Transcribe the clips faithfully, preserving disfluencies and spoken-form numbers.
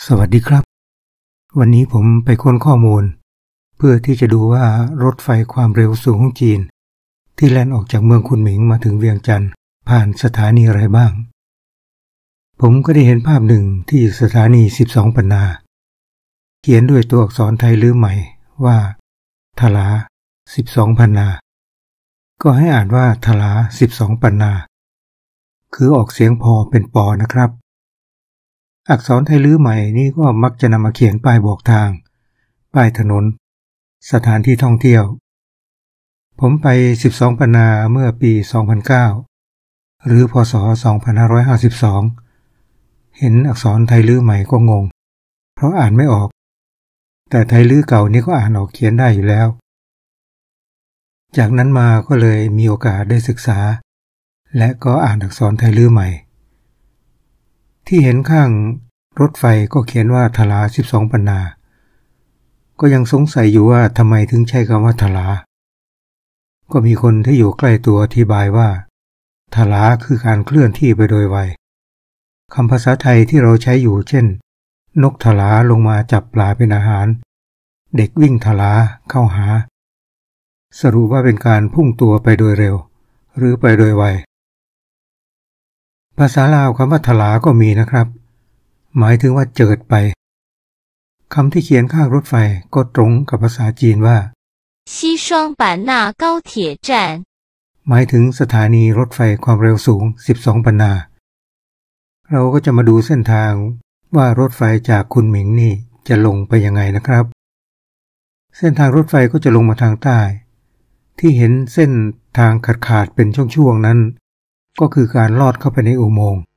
สวัสดีครับวันนี้ผมไปค้นข้อมูลเพื่อที่จะดูว่ารถไฟความเร็วสูงของจีนที่แล่นออกจากเมืองคุนหมิงมาถึงเวียงจันทร์ผ่านสถานีอะไรบ้างผมก็ได้เห็นภาพหนึ่งที่สถานีสิบสองปันนาเขียนด้วยตัวอักษรไทยลื้อใหม่ว่าทลาสิบสองปันนาก็ให้อ่านว่าทลาสิบสองปันนาคือออกเสียงพอเป็นปอนะครับอักษรไทยลื้อใหม่นี่ก็มักจะนำมาเขียนป้ายบอกทางป้ายถนนสถานที่ท่องเที่ยวผมไปสิบสองปันนาเมื่อปีสองพันเก้าหรือพศสองพันห้าร้อยห้าสิบสองเห็นอักษรไทยลื้อใหม่ก็งงเพราะอ่านไม่ออกแต่ไทยลื้อเก่านี่ก็อ่านออกเขียนได้อยู่แล้วจากนั้นมาก็เลยมีโอกาสได้ศึกษาและก็อ่านอักษรไทยลื้อใหม่ที่เห็นข้างรถไฟก็เขียนว่าทลาสิบสองปันนาก็ยังสงสัยอยู่ว่าทำไมถึงใช้คำว่าทลาก็มีคนที่อยู่ใกล้ตัวอธิบายว่าทลาคือการเคลื่อนที่ไปโดยไวคำภาษาไทยที่เราใช้อยู่เช่นนกทลาลงมาจับปลาเป็นอาหารเด็กวิ่งทลาเข้าหาสรุปว่าเป็นการพุ่งตัวไปโดยเร็วหรือไปโดยไวภาษาลาวคำว่าทลาก็มีนะครับหมายถึงว่าเจิดไปคำที่เขียนข้างรถไฟก็ตรงกับภาษาจีนว่า西双版纳高铁站หมายถึงสถานีรถไฟความเร็วสูงสิบสองปันนาเราก็จะมาดูเส้นทางว่ารถไฟจากคุนหมิงนี่จะลงไปยังไงนะครับเส้นทางรถไฟก็จะลงมาทางใต้ที่เห็นเส้นทางขาดๆเป็นช่วงๆนั้นก็คือการลอดเข้าไปในอุโมงค์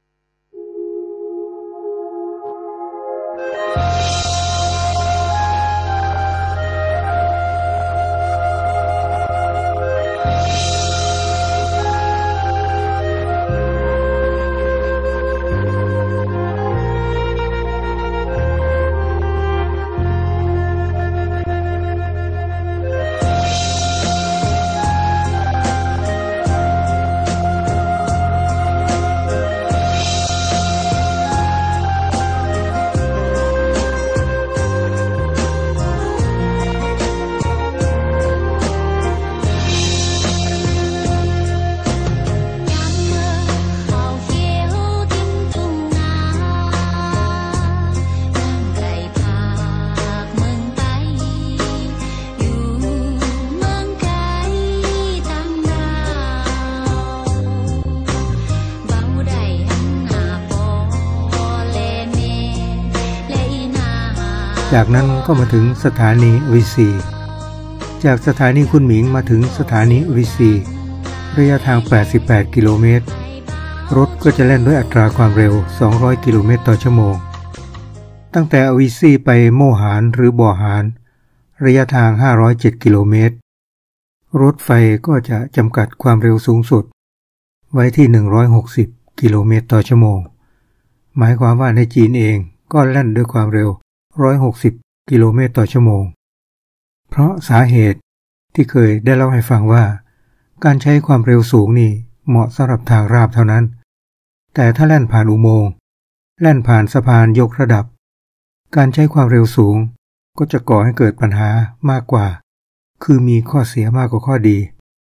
จากนั้นก็มาถึงสถานีวีซีจากสถานีคุนหมิงมาถึงสถานีวีซีระยะทางแปดสิบแปดกิโลเมตรรถก็จะแล่นด้วยอัตราความเร็วสองร้อยกิโลเมตรต่อชั่วโมงตั้งแต่วีซีไปโมหานหรือบ่อหานระยะทางห้าร้อยเจ็ดกิโลเมตรรถไฟก็จะจำกัดความเร็วสูงสุดไว้ที่หนึ่งร้อยหกสิบกิโลเมตรต่อชั่วโมงหมายความว่าในจีนเองก็แล่นด้วยความเร็วหนึ่งร้อยหกสิบกิโลเมตรต่อชั่วโมงเพราะสาเหตุที่เคยได้เล่าให้ฟังว่าการใช้ความเร็วสูงนี่เหมาะสำหรับทางราบเท่านั้นแต่ถ้าแล่นผ่านอุโมงค์แล่นผ่านสะพานยกระดับการใช้ความเร็วสูงก็จะก่อให้เกิดปัญหามากกว่าคือมีข้อเสียมากกว่าข้อดี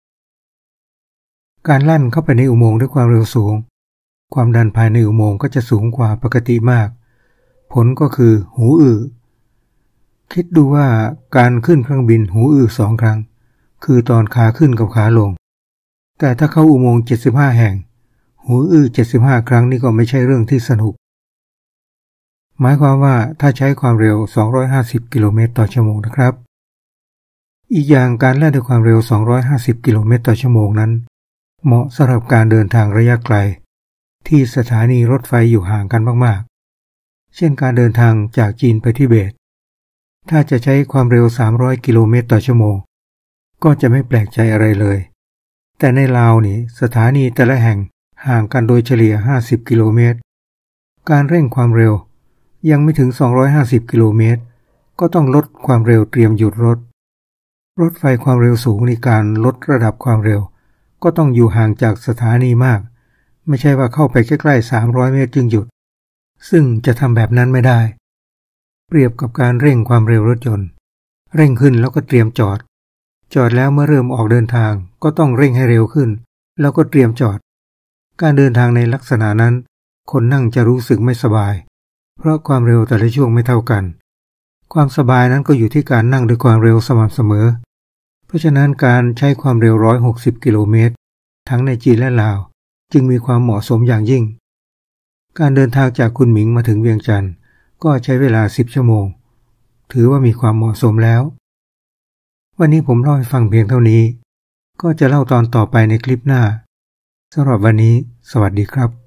การแล่นเข้าไปในอุโมงค์ด้วยความเร็วสูงความดันภายในอุโมงค์ก็จะสูงกว่าปกติมากผลก็คือหูอื้อคิดดูว่าการขึ้นเครื่องบินหูอื้อสองครั้งคือตอนขาขึ้นกับขาลงแต่ถ้าเข้าอุโมงค์เจ็ดสิบห้าแห่งหูอื้อเจ็ดสิบห้าครั้งนี่ก็ไม่ใช่เรื่องที่สนุกหมายความว่าถ้าใช้ความเร็วสองร้อยห้าสิบกิโลเมตรต่อชั่วโมงนะครับอีกอย่างการแล่นด้วยความเร็วสองร้อยห้าสิบกิโลเมตรต่อชั่วโมงนั้นเหมาะสำหรับการเดินทางระยะไกลที่สถานีรถไฟอยู่ห่างกันมากๆเช่นการเดินทางจากจีนไปทิเบตถ้าจะใช้ความเร็วสามร้อยกิโลเมตรต่อชั่วโมงก็จะไม่แปลกใจอะไรเลยแต่ในลาวนี่สถานีแต่ละแห่งห่างกันโดยเฉลี่ยห้าสิบกิโลเมตรการเร่งความเร็วยังไม่ถึงสองร้อยห้าสิบกิโลเมตรก็ต้องลดความเร็วเตรียมหยุดรถรถไฟความเร็วสูงในการลดระดับความเร็วก็ต้องอยู่ห่างจากสถานีมากไม่ใช่ว่าเข้าไปใกล้ๆสามร้อยเมตรจึงหยุดซึ่งจะทำแบบนั้นไม่ได้เปรียบกับการเร่งความเร็วรถยนต์เร่งขึ้นแล้วก็เตรียมจอดจอดแล้วเมื่อเริ่มออกเดินทางก็ต้องเร่งให้เร็วขึ้นแล้วก็เตรียมจอดการเดินทางในลักษณะนั้นคนนั่งจะรู้สึกไม่สบายเพราะความเร็วแต่ละช่วงไม่เท่ากันความสบายนั้นก็อยู่ที่การนั่งด้วยความเร็วสม่ำเสมอเพราะฉะนั้นการใช้ความเร็วหนึ่งร้อยหกสิบกิโลเมตรทั้งในจีนและลาวจึงมีความเหมาะสมอย่างยิ่งการเดินทางจากคุนหมิงมาถึงเวียงจันทร์ก็ใช้เวลาสิบชั่วโมงถือว่ามีความเหมาะสมแล้ววันนี้ผมเล่าให้ฟังเพียงเท่านี้ก็จะเล่าตอนต่อไปในคลิปหน้าสำหรับวันนี้สวัสดีครับ